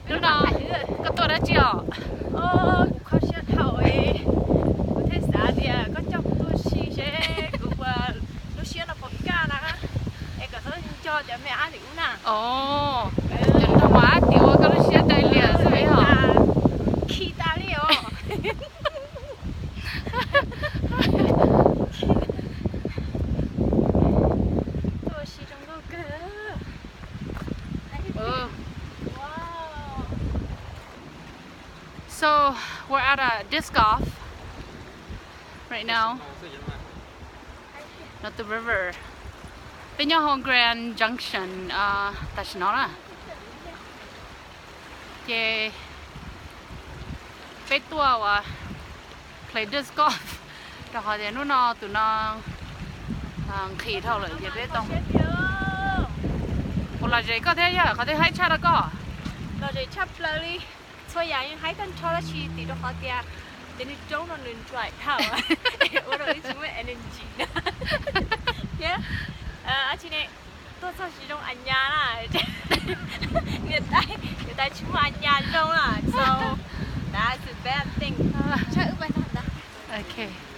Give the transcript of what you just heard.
lúc nào có tôi đã chiều khó sẽ thầu ấy có thể xả thì có trong tôi sẽ cũng lúc xưa nó bọc ca nè em có thể cho mẹ ăn thì cũng nè chân thằng má tiểu có lúc xưa đây liền rồi hả khi ta liệu tôi sẽ trong đó cơ So we're at a disc golf right now. Not the river. Bên nhau hông Grand Junction ta chỉ nói là cái bên tua và play disc golf. Rồi họ thì nó tụi nó khỉ thôi rồi vậy biết không? Một là gì có thế nhá, có thể hái cha đó có. Là gì chấp lời所以人喺跟錯一次跌到下啲啊，人哋裝到亂出嚟頭啊，我度啲做咩 energy 啊？而且呢，多數是種按壓啦，你帶全部按壓中啦，so that's a bad thing。出去喂得唔得？ Okay.